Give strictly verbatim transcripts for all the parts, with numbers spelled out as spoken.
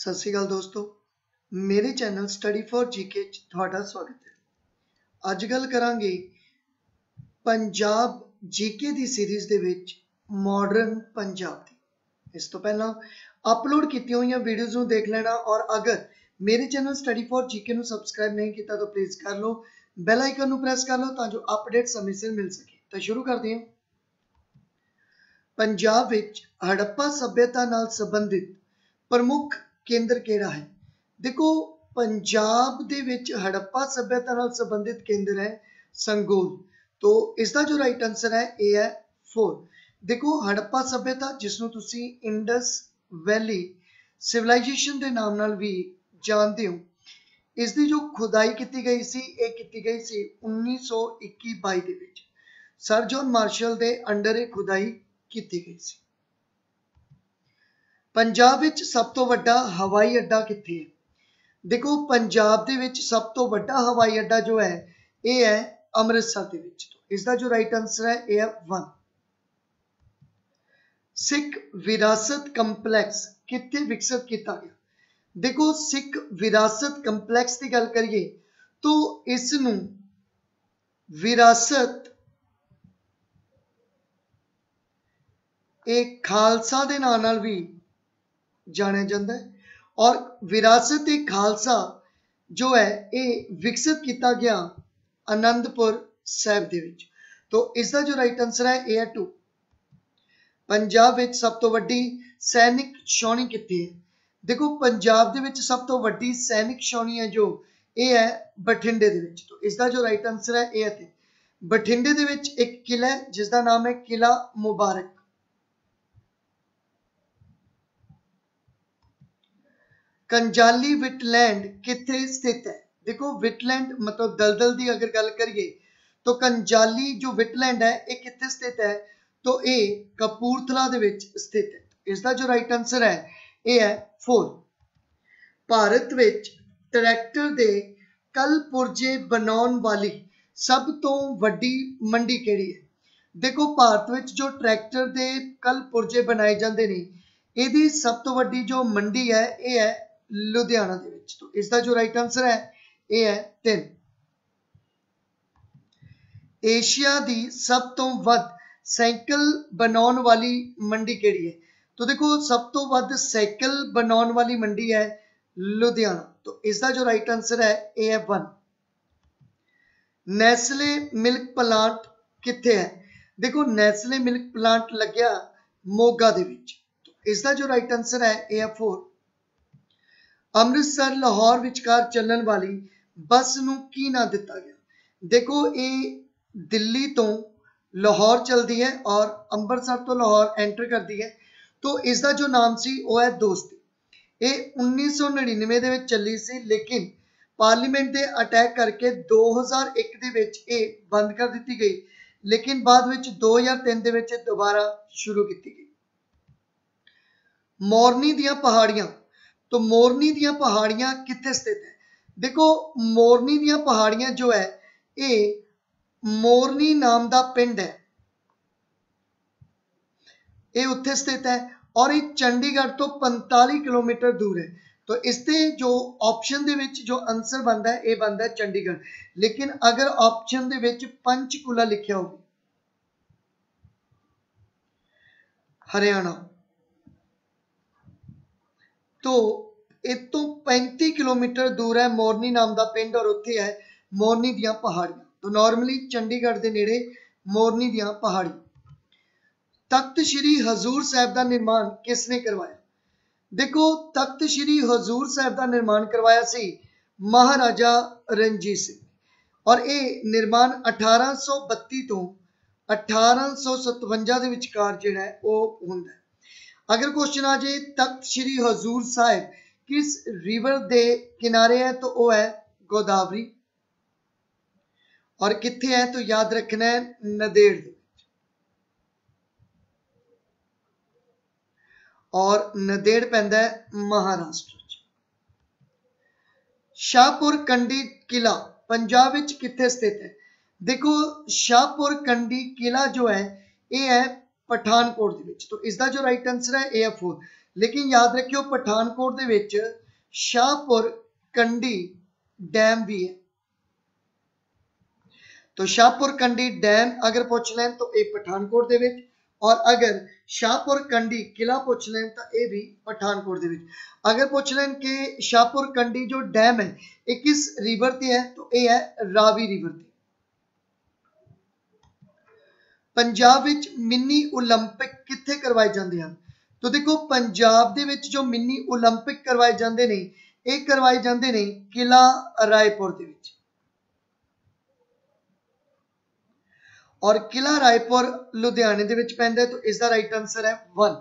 सत श्री अकाल दोस्तों, मेरे चैनल स्टडी फॉर जीके च तुहाडा स्वागत है। अज गल करांगे पंजाब जीके दी सीरीज़ दे विच मॉडर्न पंजाब दी। इस तो पहला अपलोड कीती हुई वीडियोज़ नूं देख लेना, और अगर मेरे चैनल स्टडी फॉर जीके नूं सबसक्राइब नहीं किया तो प्लीज़ कर लो, बैल आइकन नूं प्रेस कर लो तां जो अपडेट समय सिर मिल सके। तो शुरू करते हैं। पंजाब विच हड़प्पा सभ्यता नाल संबंधित प्रमुख केंद्र केड़ा है? देखो, पंजाब दे विच हड़प्पा सभ्यता नाल संबंधित केंद्र है संगोल। तो इसका जो राइट आंसर है ए है फोर। देखो, हड़प्पा सभ्यता जिसनों तुसी इंडस वैली सिविलाइजेशन के नाम नाल भी जानते हो, इसकी जो खुदाई की गई सी ये की गई सी उन्नीस सौ इक्की बाई दे विच सर जॉन मार्शल के अंडर ये खुदाई की गई सी। पंजाब विच सब तो वड्डा हवाई अड्डा कित्थे है? देखो, पंजाब दे विच सब तो वड्डा हवाई अड्डा जो है ये है अमृतसर दे विच। तो इसका जो राइट आंसर है ये है वन। सिख विरासत कंपलैक्स कित्थे विकसित किया गया? देखो, सिख विरासत कंपलैक्स की गल करिए तो इसनूं विरासत एक खालसा दे नाम नाल भी जाने जाता है, और विरासत ए खालसा जो है ये विकसित किया गया आनंदपुर साहिब दे विच। तो इसका जो राइट आंसर है ए है टू। पंजाब विच सब तो वड्डी सैनिक छावनी कित्थे है? देखो, पंजाब दे विच सब तो वड्डी सैनिक छावनी है जो ये है बठिंडे दे विच। तो इसका जो राइट आंसर है ए है तीन। बठिंडे दे विच एक किला है जिसका नाम है किला मुबारक। कंजाली विटलैंड कित्थे स्थित है? देखो, विटलैंड मतलब दलदल की अगर गल करिए तो कंजाली जो विटलैंड है ये कित्थे स्थित है? तो ये कपूरथला दे विच स्थित है। इसका जो राइट आंसर है ये है फोर। भारत विच ट्रैक्टर दे कल पुर्जे बनाउण वाली सब तो वड्डी मंडी किहड़ी है? देखो, भारत विच जो ट्रैक्टर दे कल पुर्जे बनाए जाते हैं यदी सब तो वड्डी जो मंडी है ये है लुधियाना दे विच। तो इसका जो राइट आंसर है ये है तीन। एशिया दी सब तो वध साइकिल बनाउण वाली मंडी किहड़ी है? तो देखो, सब तो वध साइकिल बनाउण वाली मंडी है लुधियाना। तो इसका जो राइट आंसर है ये है वन। नेस्ले मिल्क प्लांट कित्थे है? देखो, नेस्ले मिल्क प्लांट लग्या मोगा दे विच। तो इसका जो राइट आंसर है ये है फोर। अमृतसर लाहौर विचकार चलने वाली बस नूं की नाम दिता गया? देखो, ये दिल्ली तो लाहौर चलती है और अमृतसर तो लाहौर एंटर करती है। तो इसका जो नाम सी वो है दोस्ती। ये उन्नीस सौ नड़िनवे दे विच चली सी, लेकिन पार्लीमेंट दे अटैक करके दो हज़ार एक दे विच ये बंद कर दी गई, लेकिन बाद विच दो हज़ार तीन दे विच दोबारा शुरू की गई। मोरनी दियां पहाड़ियां, तो मोरनी दियां पहाड़ियां कित्थे स्थित है? देखो, मोरनी दियां पहाड़ियां जो है ये मोरनी नाम दा पिंड है, ये उत्थे स्थित है, और ये चंडीगढ़ तो पैंतालीस किलोमीटर दूर है। तो इसते जो ऑप्शन दे विच जो आंसर बनता है ये बनता है चंडीगढ़, लेकिन अगर ऑप्शन दे विच पंचकूला लिखा हो हरियाणा तो इतो पैंतीस किलोमीटर दूर है मोरनी नाम का पिंड, और उत्थे है मोरनी दियां पहाड़ियां। तो नॉर्मली चंडीगढ़ के नेड़े मोरनी दियां पहाड़ियां। तख्त श्री हजूर साहिब का निर्माण किसने करवाया? देखो, तख्त श्री हजूर साहिब का निर्माण करवाया सी महाराजा रणजीत सिंह, और ये निर्माण अठारह सौ बत्ती तो अठारह सौ सतवंजा के विचकार जिहड़ा है वो हुंदा है। अगर क्वेश्चन आ जाए तख्त श्री हजूर साहिब किस रिवर दे किनारे है तो वो है गोदावरी, और कित्थे है तो याद रखना है नदेड़, और नदेड़ पैंदा है महाराष्ट्र। शाहपुर कंडी किला पंजाब विच कित्थे स्थित है? देखो, शाहपुर कंडी किला जो है ये है पठानकोट दे विच। तो इसका जो राइट आंसर है ए है फोर। लेकिन याद रखियो पठानकोट दे विच शाहपुर कंडी डैम भी है। तो शाहपुर कंडी डैम अगर पूछ लें तो ये पठानकोट दे विच, और अगर शाहपुर कंडी किला पूछ लें तो ये भी पठानकोट दे विच। अगर पूछ लें कि शाहपुर कंडी जो डैम है ये किस रिवर ते है, तो ये है रावी रिवर ते। पंजाब विच मिनी ओलंपिक कित्थे करवाए जाते हैं? तो देखो पंजाब दे विच जो मिनी ओलंपिक करवाए जाते हैं ये करवाए जाते हैं किला रायपुर दे विच। और किला रायपुर लुधियाने दे विच पैंदा है, तो इसका राइट आंसर है one.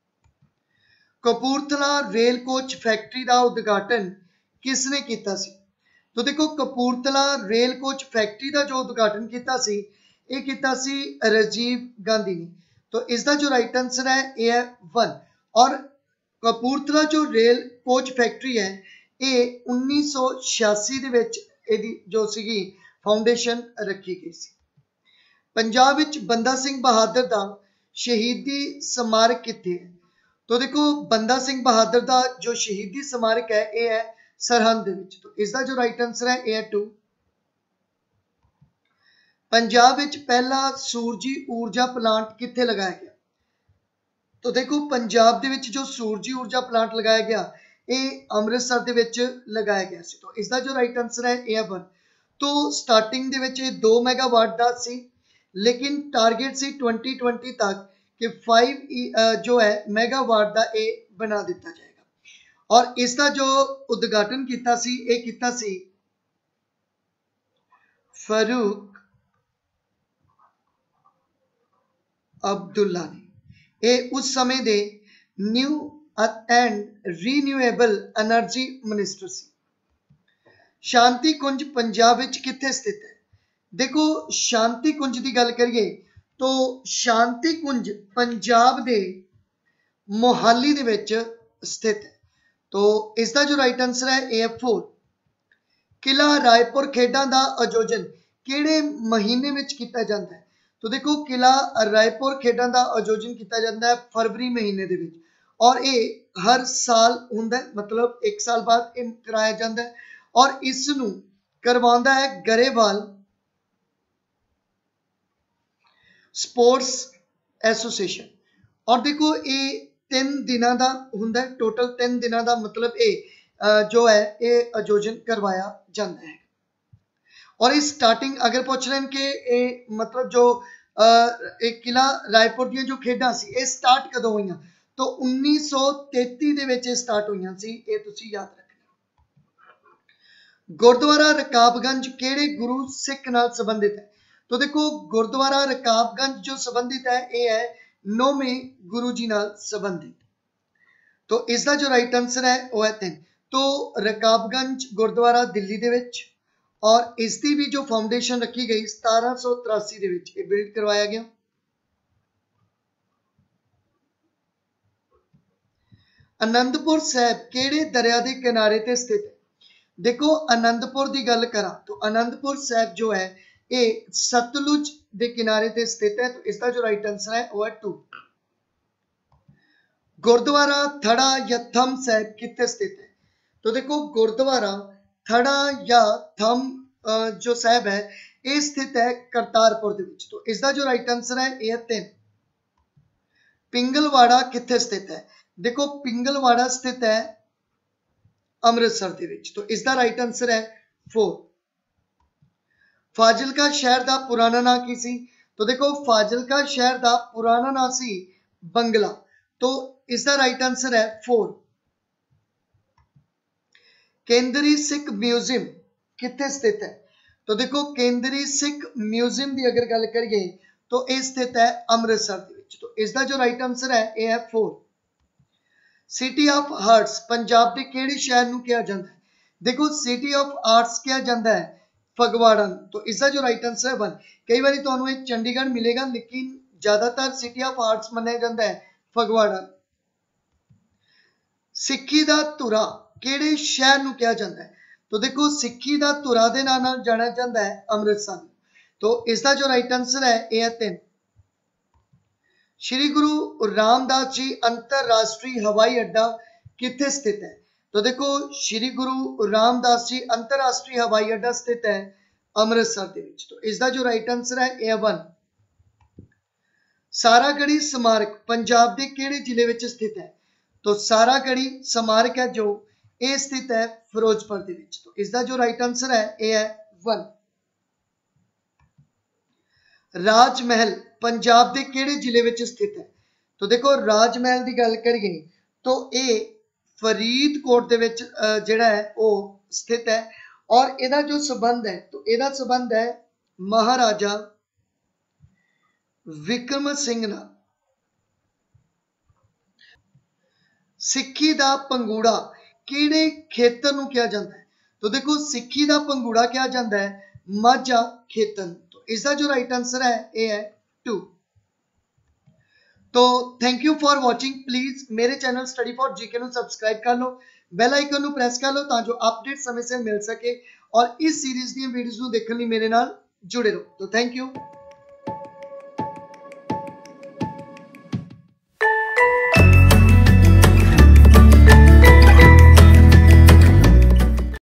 Kapurthala rail coach factory का उद्घाटन किसने किया सी? तो देखो कपूरथला रेल कोच फैक्ट्री का जो उद्घाटन किया सी ये किया सी राजीव गांधी ने। तो इसका जो राइट आंसर है ये है वन। और कपूरथला जो रेल कोच फैक्ट्री है ये उन्नीस सौ छियासी दे विच इहदी जो सीगी फाउंडेशन रखी गई सी। पंजाब विच बंदा सिंह बहादुर का शहीदी स्मारक कित्थे है? तो देखो बंदा सिंह बहादुर का जो शहीदी स्मारक है ये है सरहंद दे विच। तो इसका जो राइट आंसर है ये है टू। पंजाब विच पहला सूरजी ऊर्जा प्लांट कित्थे लगाया गया? तो देखो पंजाब दे विच जो सूरजी ऊर्जा प्लांट लगाया गया ये अमृतसर दे विच लगाया गया सी। तो इसका जो राइट आंसर है ये है वन। तो स्टार्टिंग दे विच ये दो मेगावाट दा सी, लेकिन टारगेट सी ट्वेंटी ट्वेंटी तक कि फाइव जो है मेगावाट का ये बना दिता जाएगा। और इसका जो उद्घाटन किया सी ये किया सी फारूक अब्दुल्ला ने। ये उस समय दे new and renewable energy minister सी। शांति कुंज पंजाब विच कित्थे स्थित है? देखो शांति कुंज की गल करिए तो शांति कुंज पंजाब दे मोहाली दे विच स्थित है। तो इसका जो राइट आंसर है A F four. Qila Raipur खेडां दा आयोजन किहड़े महीने विच कीता जाता है? तो देखो किला रायपुर खेडां दा आयोजन किया जाता है फरवरी महीने दे विच, और ये हर साल हुंदा है, मतलब एक साल बाद ये कराया जाता है। और इस नूं करवाउंदा है गरेवाल स्पोर्ट्स एसोसिएशन। और देखो ये तीन दिनों का हुंदा है, टोटल तीन दिनों का मतलब ये जो है ये आयोजन करवाया जाता है। और इस स्टार्टिंग अगर पूछ लें कि ये मतलब जो एक किला रायपुर दी जो खेडां सी ये स्टार्ट कदों हुई? तो उन्नीस सौ तेती दे विच स्टार्ट हुई सी, ये तुसीं याद रखना। गुरुद्वारा रकाबगंज किहड़े गुरु सिख नाल संबंधित है? तो देखो गुरुद्वारा रकाबगंज जो संबंधित है ये है नौवें गुरु जी नाल संबंधित। तो इसका जो राइट आंसर है वो है तीन। तो रकाबगंज गुरुद्वारा दिल्ली दे विच, और इसकी भी जो फाउंडेशन रखी गई सतारह सौ तिरासी दे विच बिल्ड करवाया गया। आनंदपुर साहब किहड़े दरिया के किनारे ते स्थित है? देखो आनंदपुर की गल करा तो आनंदपुर साहब जो है ये सतलुज के किनारे ते स्थित है। तो इसका जो राइट आंसर है वो है टू। गुरुद्वारा थड़ा या थम साहब कित्थे स्थित है? तो देखो गुरुद्वारा थड़ा या थम जो साहब है ये स्थित है करतारपुर दे विच। तो इसका जो राइट आंसर है ये है तीन। पिंगलवाड़ा कित्थे स्थित है? देखो पिंगलवाड़ा स्थित है अमृतसर दे विच। तो इसका राइट आंसर है फोर। फाजिलका शहर का पुराना नाम की सी? तो देखो फाजिलका शहर का पुराना नाम सी बंगला। तो इसका राइट आंसर है फोर। केंद्रीय सिख म्यूजियम कित्थे स्थित है? तो देखो केंद्रीय सिख म्यूजियम की अगर गल करिए तो यह स्थित है अमृतसर दे विच। तो इसका जो राइट आंसर है यह है four. City of arts Punjab के किहड़े शहर नूं कहा जाता है? देखो सिटी ऑफ आर्ट्स कहा जाता है फगवाड़ा। तो इसका जो राइट आंसर है वन। कई बार तुहानूं एक चंडीगढ़ मिलेगा लेकिन ज्यादातर सिटी ऑफ आर्ट्स मन्निया जाता है फगवाड़ा। सिक्खी दा धुरा किहड़े शहर नूं कहा जाता है? तो देखो सिक्खी दा धुरा दे नाम नाल जाना जाता है अमृतसर। तो इसका जो राइट आंसर है यह है तीन। श्री गुरु रामदास जी अंतरराष्ट्रीय हवाई अड्डा किथे स्थित है? तो देखो श्री गुरु रामदास जी अंतरराष्ट्रीय हवाई अड्डा स्थित है अमृतसर दे विच। तो इसका जो राइट आंसर है ए वन। सारागढ़ी स्मारक पंजाब के किहड़े जिले विच स्थित है? तो सारागढ़ी स्मारक है जो ए स्थित है फिरोजपुर दे विच। तो इसका जो राइट आंसर है ए है वन। राजमहल पंजाब के किहड़े जिले विच स्थित है? तो देखो राजमहल की गल करिए तो ये फरीदकोट दे विच जिहड़ा है वो स्थित है और इहदा जो संबंध है तो इहदा संबंध है महाराजा विक्रम सिंह नाल। सिक्खी दा पंगूड़ा किहड़े खेतर नूं कहा जाता है? तो देखो सिक्खी दा पंगूड़ा कहा जाता है माझा खेतर। तो इसका जो राइट आंसर है ए है टू। तो thank you for watching. Please मेरे चैनल स्टडी फॉर जीके नूं सबसक्राइब कर लो, बैल आइकन नूं प्रेस कर लो ताकि अपडेट समय से मिल सके और इस सीरीज दी वीडियोस नूं देखण लई मेरे नाल जुड़े रहो। तो थैंक यू।